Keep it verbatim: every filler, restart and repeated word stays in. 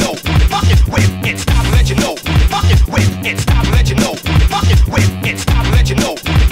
know. Fucking with it, stop and let you know. Fucking with it, stop and let you know. Fucking with it, stop and let you know.